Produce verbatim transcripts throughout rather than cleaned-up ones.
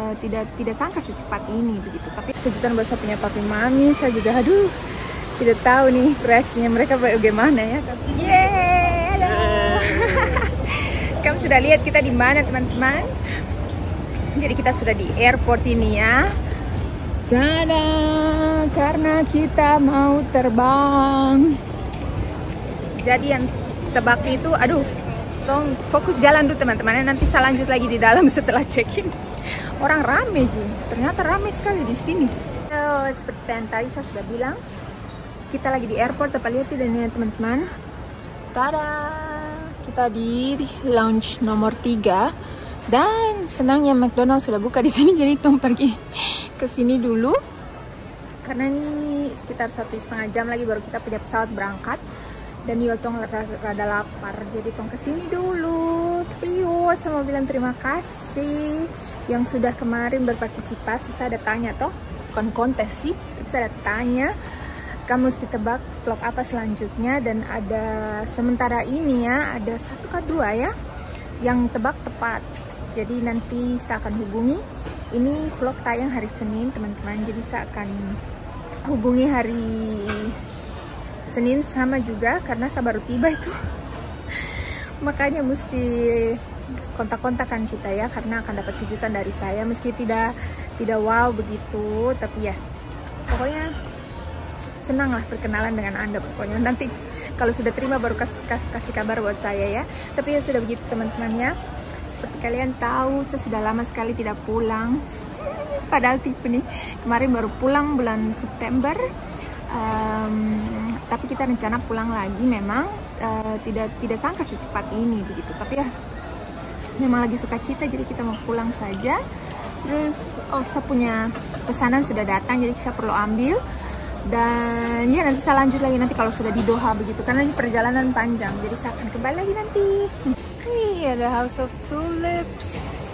uh, tidak tidak sangka secepat ini begitu. Tapi kejutan buat saya punya papi mami, saya juga aduh tidak tahu nih reaksinya mereka bagaimana ya. Tapi yeay, halo. Kamu sudah lihat kita di mana teman-teman? Jadi kita sudah di airport ini ya. Tada, karena kita mau terbang. Jadi yang tebak itu, aduh, tolong fokus jalan dulu teman-teman. Nanti saya lanjut lagi di dalam setelah check-in. Orang rame sih, ternyata rame sekali di sini. So, seperti yang tadi saya sudah bilang, kita lagi di airport. Dapat lihat tidak nih teman-teman? Tada, kita di lounge nomor tiga. Dan senangnya McDonald's sudah buka di sini, jadi Tom pergi ke sini dulu karena ini sekitar satu setengah jam lagi baru kita punya pesawat berangkat. Dan juga Tong rada lapar, jadi Tong kesini dulu. Iyo, saya mau bilang terima kasih yang sudah kemarin berpartisipasi. Saya ada tanya toh, bukan kontes sih, tapi saya ada tanya kamu mesti tebak vlog apa selanjutnya. Dan ada sementara ini ya, ada satu ke dua ya yang tebak tepat. Jadi nanti saya akan hubungi. Ini vlog tayang hari Senin teman-teman, jadi saya akan hubungi hari Senin sama juga karena saya baru tiba itu. Makanya mesti kontak-kontakan kita ya, karena akan dapat kejutan dari saya meski tidak tidak wow begitu, tapi ya pokoknya senang lah perkenalan dengan Anda. Pokoknya nanti kalau sudah terima baru kas, kas, kasih kabar buat saya ya. Tapi ya sudah begitu teman-teman ya. Seperti kalian tahu, saya sudah lama sekali tidak pulang. Padahal tipe nih, kemarin baru pulang bulan September. Um, tapi kita rencana pulang lagi memang. Uh, tidak tidak sangka secepat ini begitu. Tapi ya, memang lagi suka cita, jadi kita mau pulang saja. Terus, oh saya punya pesanan sudah datang, jadi saya perlu ambil. Dan ya nanti saya lanjut lagi nanti kalau sudah di Doha begitu, karena ini perjalanan panjang, jadi saya akan kembali lagi nanti. Nih ada House of Tulips,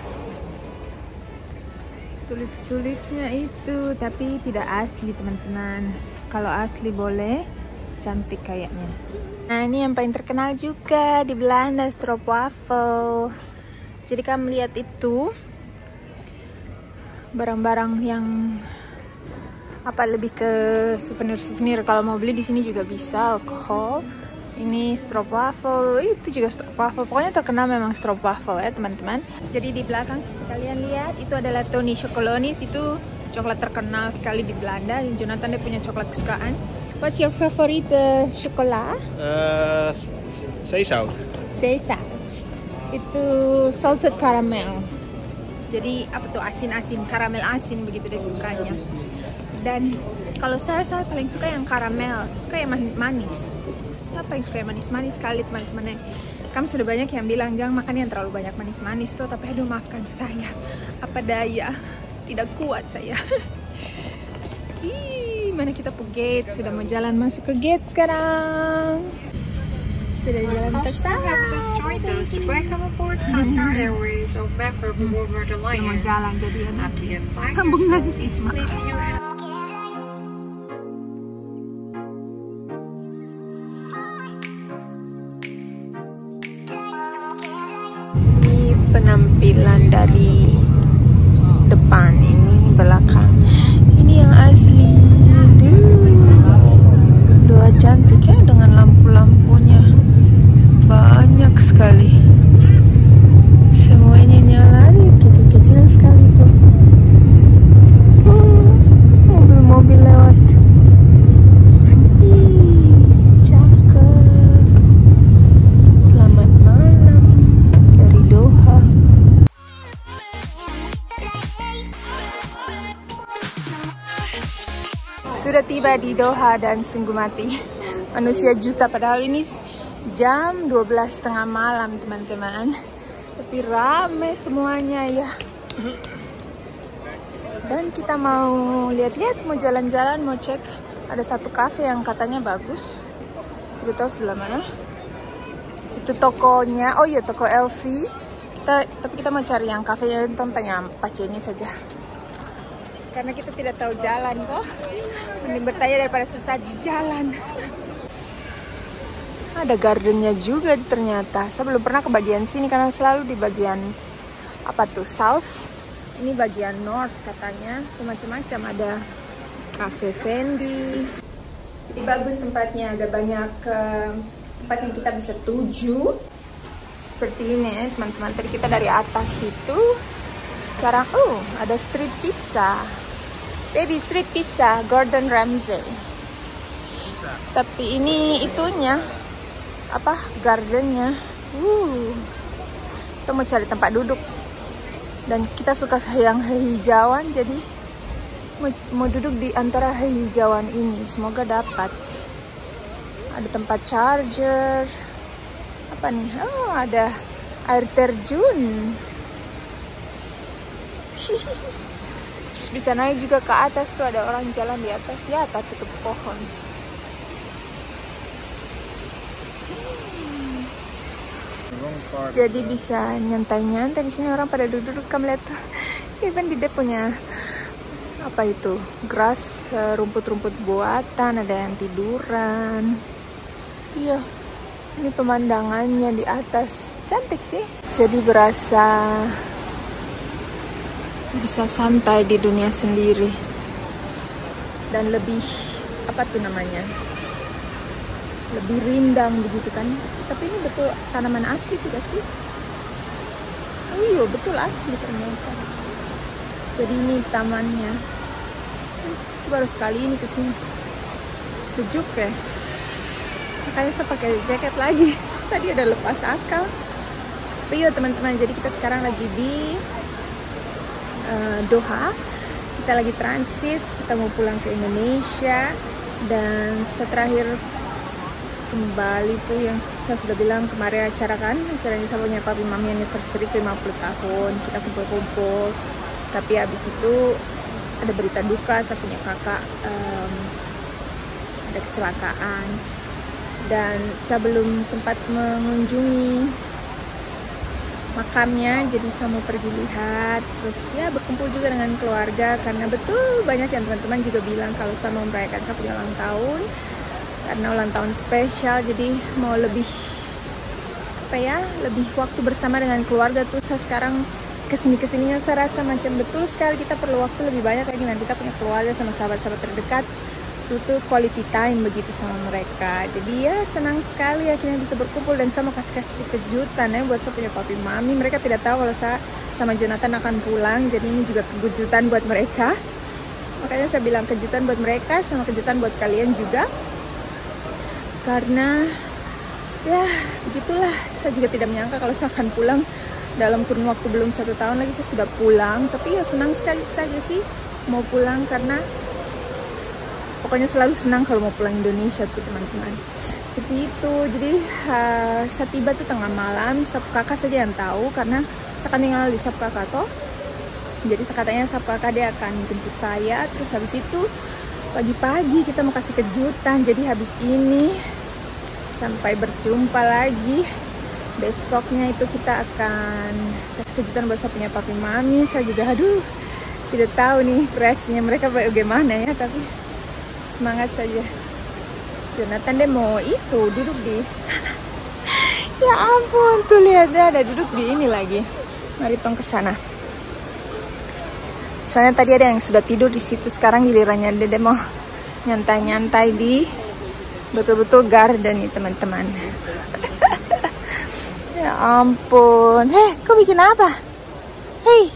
tulips-tulipsnya itu, tapi tidak asli teman-teman. Kalau asli boleh, cantik kayaknya. Nah ini yang paling terkenal juga di Belanda, stroopwafel. Jadi kamu lihat itu barang-barang yang apa lebih ke souvenir-souvenir. Kalau mau beli di sini juga bisa, alkohol. Ini stroopwafel, itu juga stroopwafel. Pokoknya terkenal memang stroopwafel ya teman-teman. Jadi di belakang kalian lihat itu adalah Tony Chocolonis, itu coklat terkenal sekali di Belanda. Jonathan dia punya coklat kesukaan. What's your favorite uh, chocolate? Uh, Zeezout. Zeezout. Itu salted caramel. Jadi apa tuh, asin-asin, karamel asin begitu dia sukanya. Dan kalau saya, saya paling suka yang karamel, saya suka yang manis. Saya paling suka yang manis-manis sekali teman-teman. Kamu sudah banyak yang bilang jangan makan yang terlalu banyak manis-manis tuh, tapi aduh maafkan saya, apa daya, tidak kuat saya. Ih, mana kita ke gate, sudah mau jalan masuk ke gate sekarang. Sudah jalan ke sana. Sudah mau jalan, jadi sambung nanti. Penampilan dari depan, ini belakang, ini yang asli. Doa cantik ya, dengan lampu-lampunya banyak sekali, semuanya nyala, kecil-kecil sekali tuh. Mobil-mobil lewat. Sudah tiba di Doha dan sungguh mati. Manusia juta, padahal ini jam dua belas tengah malam teman-teman. Tapi rame semuanya ya. Dan kita mau lihat-lihat, mau jalan-jalan, mau cek. Ada satu cafe yang katanya bagus. Tidak tahu sebelah mana. Itu tokonya, oh iya toko L V. Kita, tapi kita mau cari yang kafenya, tanya pacinya saja. Karena kita tidak tahu jalan kok. Mending bertanya daripada sesat di jalan. Ada gardennya juga ternyata. Saya belum pernah ke bagian sini karena selalu di bagian apa tuh, south. Ini bagian north katanya, macam-macam, ada cafe Fendi. Jadi bagus tempatnya, ada banyak uh, tempat yang kita bisa tuju. Seperti ini ya teman-teman, tadi kita dari atas itu. Sekarang, oh ada street pizza. Baby street pizza, Gordon Ramsay. Tapi ini itunya, apa, gardennya. Uh, kita mau cari tempat duduk. Dan kita suka yang hijauan, jadi mau, mau duduk di antara hijauan ini. Semoga dapat. Ada tempat charger. Apa nih? Oh, ada air terjun. Terus bisa naik juga ke atas tuh, ada orang jalan di atas ya, tak tutup pohon. Jadi bisa nyantai-nyantai di sini, orang pada duduk-duduk. Kamu lihat tuh, even di dia punya apa itu, grass, rumput-rumput buatan, ada yang tiduran. Iya, ini pemandangannya di atas cantik sih. Jadi berasa bisa santai di dunia sendiri dan lebih apa tuh namanya, lebih rindang begitu kan. Tapi ini betul tanaman asli tidak sih? Oh iya, betul asli ternyata. Jadi ini tamannya. Baru sekali ini kesini, sejuk ya. Makanya saya pakai jaket lagi. Tadi ada lepas akal. Tapi yuk teman-teman, jadi kita sekarang lagi di uh, Doha. Kita lagi transit, kita mau pulang ke Indonesia. Dan seterakhir kembali tuh yang saya sudah bilang kemarin acara kan, acaranya saya punya papi mami anniversary lima puluh tahun, kita kumpul-kumpul. Tapi habis itu ada berita duka, saya punya kakak um, ada kecelakaan dan saya belum sempat mengunjungi makamnya, jadi saya mau pergi lihat, terus ya berkumpul juga dengan keluarga karena betul banyak yang teman-teman juga bilang kalau saya mau merayakan saya punya ulang tahun. Karena ulang tahun spesial, jadi mau lebih apa ya, lebih waktu bersama dengan keluarga tuh. Saya sekarang kesini-kesininya saya rasa macam betul sekali kita perlu waktu lebih banyak lagi dengan kita punya keluarga sama sahabat-sahabat terdekat. Itu tuh quality time begitu sama mereka. Jadi ya senang sekali akhirnya bisa berkumpul, dan saya mau kasih-kasih kejutan ya buat saya punya papi mami. Mereka tidak tahu kalau saya sama Jonathan akan pulang, jadi ini juga kejutan buat mereka. Makanya saya bilang kejutan buat mereka sama kejutan buat kalian juga. Karena ya begitulah, saya juga tidak menyangka kalau saya akan pulang dalam kurun waktu belum satu tahun lagi saya sudah pulang. Tapi ya senang sekali saja sih mau pulang, karena pokoknya selalu senang kalau mau pulang Indonesia tuh teman-teman. Seperti itu. Jadi uh, saya tiba tuh tengah malam, sab kakak saja yang tahu karena saya kan tinggal di sab kakak toh. Jadi katanya sab kakak dia akan jemput saya, terus habis itu pagi-pagi kita mau kasih kejutan. Jadi habis ini sampai berjumpa lagi. Besoknya itu kita akan kasih kejutan buat saya punya papi mami. Saya juga aduh tidak tahu nih reaksinya mereka bagaimana ya, tapi semangat saja. Jonathan dia mau itu duduk di ya ampun tuh lihat dia ada duduk di ini lagi. Mari tong ke sana. Soalnya tadi ada yang sudah tidur di situ, sekarang gilirannya dia, dia mau nyantai-nyantai di betul-betul garden nih teman-teman. Ya ampun. Heh, kau bikin apa? Hei.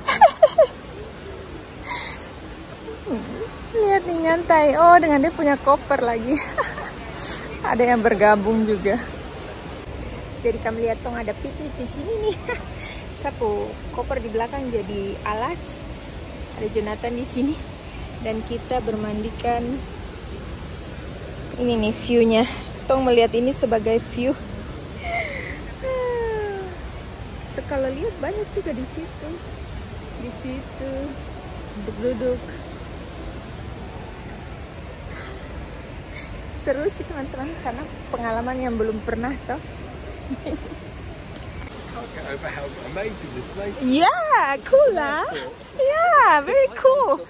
Lihat nih nyantai. Oh, dengan dia punya koper lagi. Ada yang bergabung juga. Jadi kamu lihat tong ada piknik di sini nih. Sapu koper di belakang jadi alas. Ada Jonathan di sini dan kita bermandikan. Ini nih view-nya. Tong melihat ini sebagai view. Tuh, kalau lihat banyak juga di situ. Di situ duduk-duduk. Seru sih teman-teman karena pengalaman yang belum pernah toh. Amazing this place. Yeah, cool lah. Yeah, very cool.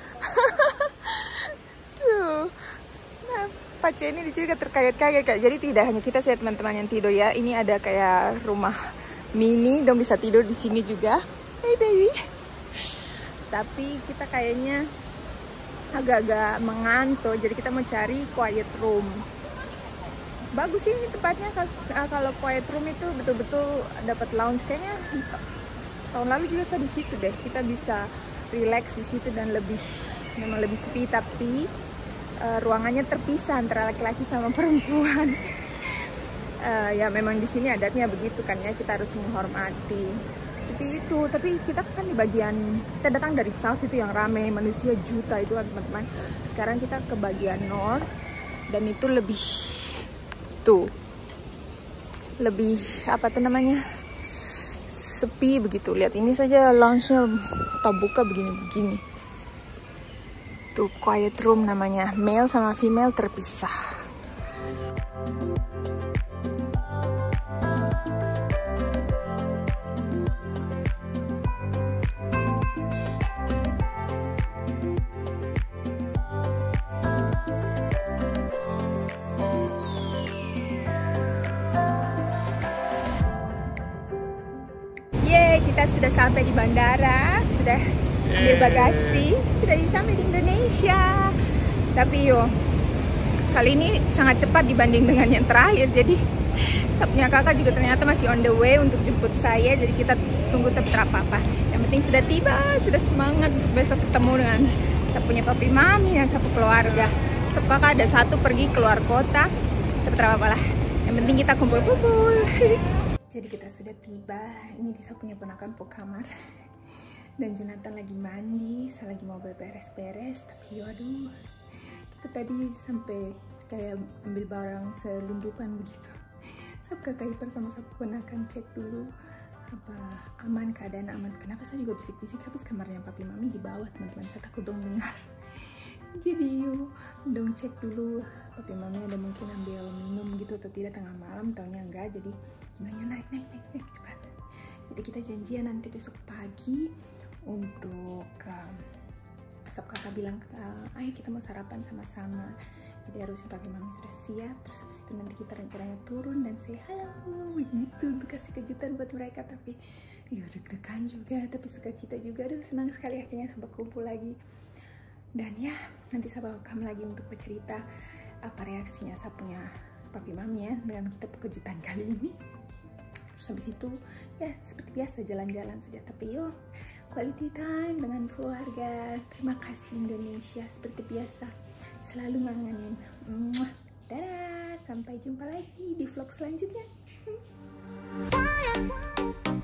Tuh, nah, Pace ini juga terkaget-kaget kak. Jadi tidak hanya kita saya teman-teman yang tidur ya. Ini ada kayak rumah mini, dong bisa tidur di sini juga. Hey baby. tapi kita kayaknya agak-agak mengantuk, jadi kita mau cari quiet room. Bagus sih ini tempatnya, kalau quiet room itu betul-betul dapat lounge. Kayaknya tahun lalu juga saya di situ deh, kita bisa relax di situ dan lebih memang lebih sepi, tapi uh, ruangannya terpisah antara laki-laki sama perempuan. uh, ya memang di sini adatnya begitu kan ya, kita harus menghormati seperti itu. Tapi kita kan di bagian, kita datang dari south itu yang ramai manusia juta itu kan teman-teman. Sekarang kita ke bagian north dan itu lebih tuh lebih apa tuh namanya, sepi begitu. Lihat ini saja lounge-nya tak buka begini-begini. Tuh quiet room namanya, male sama female terpisah. Kita sudah sampai di bandara, sudah ambil bagasi, sudah sampai di Indonesia. Tapi yo, kali ini sangat cepat dibanding dengan yang terakhir. Jadi saya punya kakak juga ternyata masih on the way untuk jemput saya. Jadi kita tunggu tapi apa-apa. Yang penting sudah tiba, sudah semangat untuk besok ketemu dengan saya punya papi mami dan satu keluarga. Saya kakak ada satu pergi keluar kota, tapi apa-apa lah. Yang penting kita kumpul-kumpul. Jadi kita sudah tiba, ini saya punya ponakan po kamar dan Jonathan lagi mandi, saya lagi mau beres-beres, tapi waduh, kita tadi sampai kayak ambil barang selundupan begitu. Saya buka hiper sama saya ponakan, cek dulu apa aman, keadaan aman. Kenapa saya juga bisik-bisik, habis kamarnya papi mami di bawah teman-teman, saya takut dong dengar. Jadi yuk dong cek dulu papi mami ada mungkin ambil minum gitu atau tidak tengah malam, taunya enggak. Jadi bilangnya naik naik naik naik cepat. Jadi kita janjian nanti besok pagi untuk um, asap kakak bilang uh, ayo kita mau sarapan sama-sama. Jadi harusnya papi mami sudah siap. Terus habis itu nanti kita rencananya turun dan say halo begitu untuk kasih kejutan buat mereka. Tapi ya deg-degan juga, tapi sukacita juga. Aduh senang sekali akhirnya sampai kumpul lagi. Dan ya, nanti saya bawa kamu lagi untuk bercerita apa reaksinya saya punya papi mami ya dengan kita kejutan kali ini. Terus habis itu ya seperti biasa jalan-jalan saja, tapi yuk quality time dengan keluarga. Terima kasih Indonesia, seperti biasa selalu ngangenin. Dadah, sampai jumpa lagi di vlog selanjutnya.